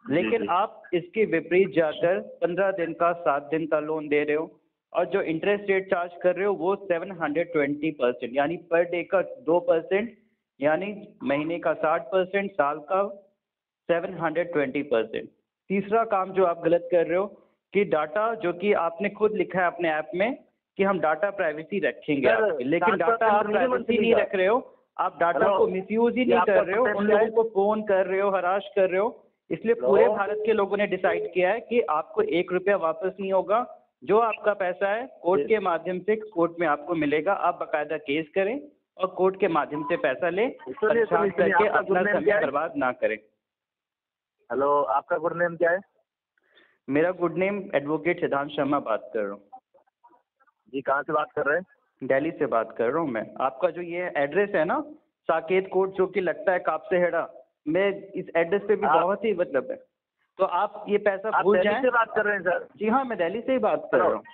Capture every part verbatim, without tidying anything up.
लेकिन आप इसके विपरीत जाकर पंद्रह दिन का, सात दिन का लोन दे रहे हो और जो इंटरेस्ट रेट चार्ज कर रहे हो वो सेवन हंड्रेड ट्वेंटी परसेंट, यानी पर डे का दो परसेंट, यानी महीने का साठ परसेंट, साल का सेवन हंड्रेड ट्वेंटी परसेंट। तीसरा काम जो आप गलत कर रहे हो कि डाटा, जो कि आपने खुद लिखा है अपने ऐप में कि हम डाटा प्राइवेसी रखेंगे आपकी, लेकिन डाटा आप प्राइवेसी नहीं रख रहे हो, आप डाटा को मिसयूज ही नहीं कर रहे हो, उन लोगों को फोन कर रहे हो, हराश कर रहे हो। इसलिए पूरे भारत के लोगों ने डिसाइड किया है कि आपको एक रुपया वापस नहीं होगा। जो आपका पैसा है कोर्ट के माध्यम से कोर्ट में आपको मिलेगा। आप बाकायदा केस करें और कोर्ट के माध्यम से पैसा लें, परेशान करके अपना समय बर्बाद ना करें। हेलो, आपका गुड नेम क्या है? मेरा गुड नेम एडवोकेट सिद्धांत शर्मा बात कर रहा हूँ। जी, कहाँ से बात कर रहे हैं? दिल्ली से बात कर रहा हूँ मैं। आपका जो ये एड्रेस है ना, साकेत कोर्ट, जो कि लगता है कापसे हेड़ा, मैं इस एड्रेस पे भी बहुत ही मतलब है, तो आप ये पैसा भूल जाएं। से बात कर रहे हैं सर? जी हाँ, मैं दिल्ली से ही बात कर रहा हूँ।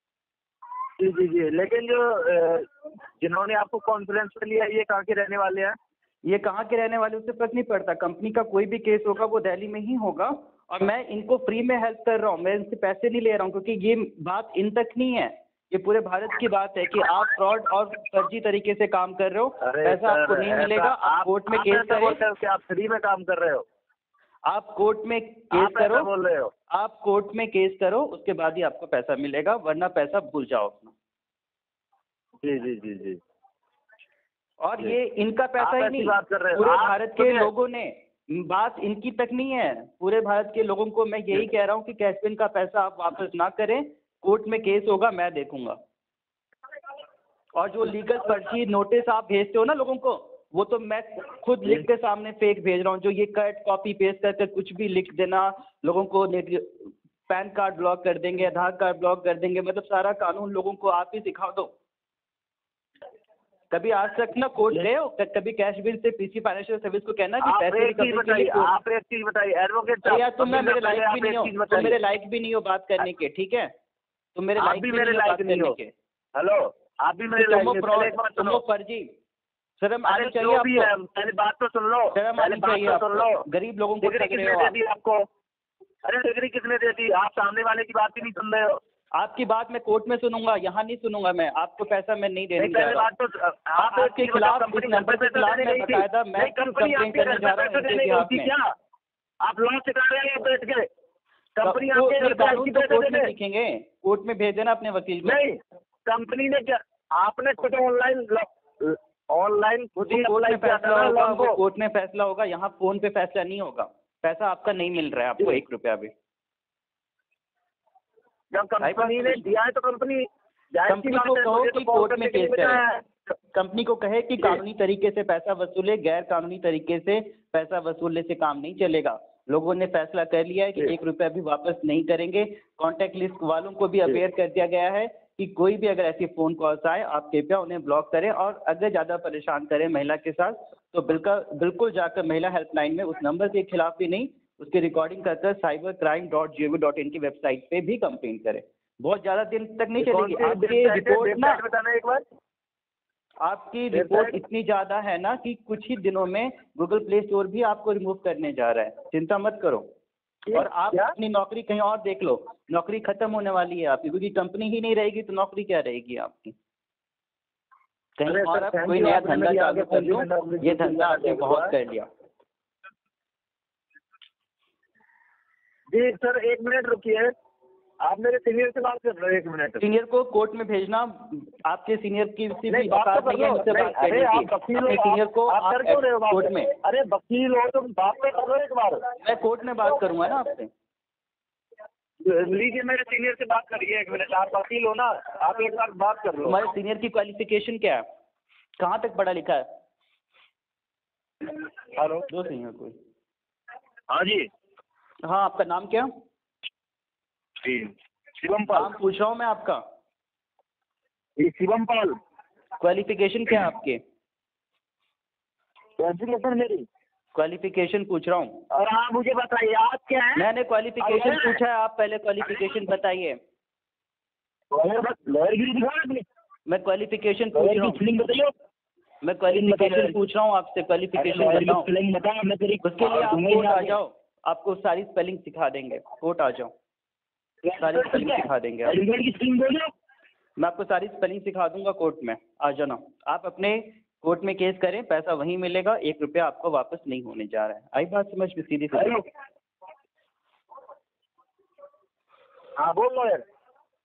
जी जी जी, लेकिन जो जिन्होंने आपको कॉन्फ्रेंस पे लिया, ये कहाँ के रहने वाले हैं? ये कहाँ के रहने वाले उससे फर्क नहीं पड़ता। कंपनी का कोई भी केस होगा वो दिल्ली में ही होगा और मैं इनको फ्री में हेल्प कर रहा हूँ, मैं इनसे पैसे नहीं ले रहा हूँ, क्योंकि ये बात इन तक नहीं है, ये पूरे भारत की बात है कि आप फ्रॉड और फर्जी तरीके से काम कर रहे हो, पैसा आपको नहीं मिलेगा। आप कोर्ट में केस करें। आप फ्री में काम कर रहे हो? आप कोर्ट में केस करो, बोल रहे हो? आप कोर्ट में केस करो, उसके बाद ही आपको पैसा मिलेगा, वरना पैसा भूल जाओ अपना। जी जी जी जी। और ये इनका पैसा ही नहीं, पूरे भारत के लोगों ने, बात इनकी तक नहीं है, पूरे भारत के लोगों को मैं यही कह रहा हूँ कि कैशपिन का पैसा आप वापस ना करें, कोर्ट में केस होगा, मैं देखूंगा। और जो लीगल फर्जी नोटिस आप भेजते हो ना लोगों को, वो तो मैं खुद लिख के सामने फेक भेज रहा हूँ। जो ये कट कॉपी पेस्ट करके कुछ भी लिख देना लोगों को, पैन कार्ड ब्लॉक कर देंगे, आधार कार्ड ब्लॉक कर देंगे, मतलब सारा कानून लोगों को आप ही सिखा दो। कभी आज तक ना कोर्ट गए हो? कभी कैश बिल से पीसी फाइनेंशियल सर्विस को कहना कि पैसे रिकवरी के लिए? आप एक चीज बताइए एडवोकेट साहब, यार तुम ना मेरे लायक भी नहीं हो, तुम मेरे लायक भी नहीं हो बात करने के, ठीक है? तुम मेरे लायक भी मेरे लायक नहीं हो। हेलो, आप भी मेरे लायक नहीं हो। फर्जी शर्म आनी चाहिए आपको। पहले बात तो सुन लो, शर्म आनी चाहिए सुन लो। गरीब लोगों को ठग रहे हो आपको। अरे डिग्री किसने दे दी? आप सामने वाले की बात ही नहीं सुन रहे हो। आपकी बात मैं कोर्ट में सुनूंगा, यहाँ नहीं सुनूंगा मैं। आपको पैसा मैं नहीं देने जा रहा। तो आप आपके खिलाफ इस नंबर के खिलाफ मैं बकायदा मैं कंप्लेन करने जा रहा हूँ। क्या आप लॉ सिखा रहे हैं बैठ के? कंपनी कानून तो कोर्ट में सीखेंगे, कोर्ट में भेज देना अपने वकील को। नहीं, कंपनी ने क्या, आपने खुद ऑनलाइन ऑनलाइन खुद ही कोर्ट में फैसला होगा, वो कोर्ट में फैसला होगा, यहाँ फोन पे फैसला नहीं होगा। पैसा आपका नहीं मिल रहा है, आपको एक रुपया भी। जब कंपनी ने दिया है तो कंपनी कंपनी को कहो कि कोर्ट में केस करे, कंपनी को कहे कि कानूनी तरीके से पैसा वसूले, गैर कानूनी तरीके से पैसा वसूलने से काम नहीं चलेगा। लोगों ने फैसला कर लिया है कि एक रुपया भी वापस नहीं करेंगे। कॉन्टैक्ट लिस्ट वालों को भी अवेयर कर दिया गया है कि कोई भी अगर ऐसी फोन कॉल्स आए आप कृपया उन्हें ब्लॉक करें, और अगर ज़्यादा परेशान करें महिला के साथ तो बिल्कुल बिल्कुल जाकर महिला हेल्पलाइन में उस नंबर के खिलाफ भी नहीं, उसकी रिकॉर्डिंग कर कर cyber crime dot G O V dot in की वेबसाइट पे भी कंप्लेन करें। बहुत ज़्यादा दिन तक नहीं चलेगी आपकी रिपोर्ट ना, बताना एक बार। आपकी रिपोर्ट इतनी ज़्यादा है ना कि कुछ ही दिनों में गूगल प्ले स्टोर भी आपको रिमूव करने जा रहा है, चिंता मत करो। और आप अपनी नौकरी कहीं और देख लो, नौकरी खत्म होने वाली है आपकी, क्योंकि कंपनी ही नहीं रहेगी तो नौकरी क्या रहेगी आपकी? कहीं और आप कोई नया धंधा चालू कर लो, ये धंधा आपने बहुत कर लिया। जी सर, एक मिनट रुकिए, आप मेरे सीनियर से बात कर रहे हो? एक मिनट। सीनियर को कोर्ट में भेजना, आपके सीनियर की भी औकात नहीं है मुझसे बात करने की। अपने सीनियर को आप कोर्ट में, अरे वकील हो तुम, बात तो करो एक बार। मैं कोर्ट में बात करूंगा ना आपसे। लीजिए मेरे सीनियर से बात करिए एक मिनट। आप वकील हो ना, आप एक बार बात कर लो। हमारे सीनियर की क्वालिफिकेशन क्या है, कहाँ तक पढ़ा लिखा है? हेलो, दो सीनियर कोई। हाँ जी। हाँ, आपका नाम क्या? जी शिवम पाल। नाम पूछ रहा हूँ मैं आपका। जी शिवम पाल। क्वालिफिकेशन क्या है आपके? क्वालिफिकेशन मेरी क्वालिफिकेशन पूछ रहा हूँ। और आप मुझे बताइए आप क्या है? मैंने क्वालिफिकेशन पूछा है, आप पहले क्वालिफिकेशन बताइए। मैं क्वालिफिकेशन पूछ रहा हूँ, मैं क्वालिफिकेशन पूछ रहा हूँ आपसे, क्वालिफिकेशन बताओ। उसके लिए आप कोर्ट आ जाओ, आपको सारी स्पेलिंग सिखा देंगे, कोर्ट आ जाओ, सारी स्पेलिंग सिखा देंगे आप। एलिमेंट की स्पेलिंग बोलो। मैं आपको सारी स्पेलिंग सिखा दूंगा कोर्ट में, आ जाना। आप अपने कोर्ट में केस करें, पैसा वहीं मिलेगा, एक रुपया आपको वापस नहीं होने जा रहा है। आई बात समझ में? सीधी सीधी। हेलो, हाँ बोल लो यार।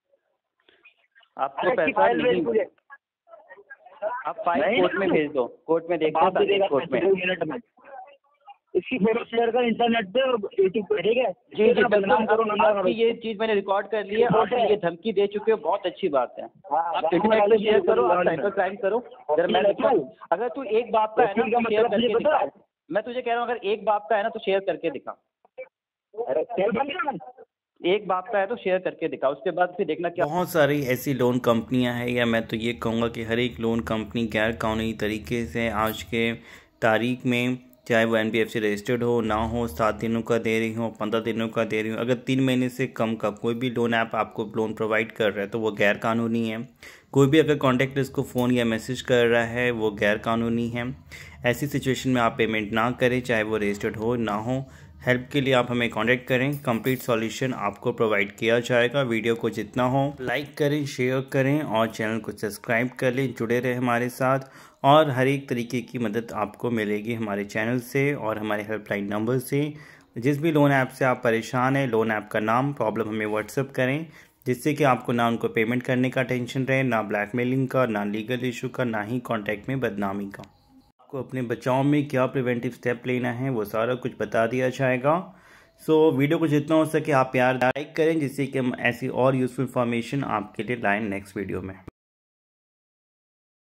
आपको पैसा नहीं, आप फाइल कोर्ट में भेज दो, कोर्ट में देखते हैं कोर्ट में। मिनट में इसकी फोटो शेयर कर इंटरनेट पे और यूट्यूब पे, ठीक है? जी जी बदनाम करो, आपकी ये चीज मैंने रिकॉर्ड कर ली है, आप ये धमकी दे चुके हो, बहुत अच्छी बात है। आप इंटरनेट पे शेयर करो, आप साइबर क्राइम करो। अगर मैं अगर तू एक बाप का है ना तो शेयर करके दिखा। मैं तुझे कह रहा हूँ अगर एक बाप का है ना तो शेयर करके दिखा, एक बाप का है तो शेयर करके दिखा, उसके बाद फिर देखना क्या। बहुत सारी ऐसी लोन कंपनियां हैं, या मैं तो ये कहूँगा कि हर एक लोन कंपनी गैर कानूनी तरीके से आज के तारीख में, चाहे वो N B F C registered हो ना हो, सात दिनों का दे रही हो, पंद्रह दिनों का दे रही हो, अगर तीन महीने से कम का कोई भी लोन ऐप आपको लोन प्रोवाइड कर रहा है तो वो गैर कानूनी है। कोई भी अगर कॉन्टैक्ट इसको फ़ोन या मैसेज कर रहा है वो गैर कानूनी है। ऐसी सिचुएशन में आप पेमेंट ना करें, चाहे वो रजिस्टर्ड हो ना हो। हेल्प के लिए आप हमें कांटेक्ट करें, कंप्लीट सॉल्यूशन आपको प्रोवाइड किया जाएगा। वीडियो को जितना हो लाइक करें, शेयर करें और चैनल को सब्सक्राइब कर लें, जुड़े रहें हमारे साथ। और हर एक तरीके की मदद आपको मिलेगी हमारे चैनल से और हमारे हेल्पलाइन नंबर से। जिस भी लोन ऐप से आप परेशान हैं, लोन ऐप का नाम, प्रॉब्लम हमें व्हाट्सअप करें, जिससे कि आपको ना उनको पेमेंट करने का टेंशन रहे, ना ब्लैकमेलिंग का, ना लीगल इशू का, ना ही कॉन्टैक्ट में बदनामी का। आपको अपने बचाव में क्या प्रिवेंटिव स्टेप लेना है वो सारा कुछ बता दिया जाएगा। सो so, वीडियो को जितना हो सके आप प्यार लाइक करें, जिससे कि हम ऐसी और यूज़फुल इन्फॉर्मेशन आपके लिए लाएं नेक्स्ट वीडियो में।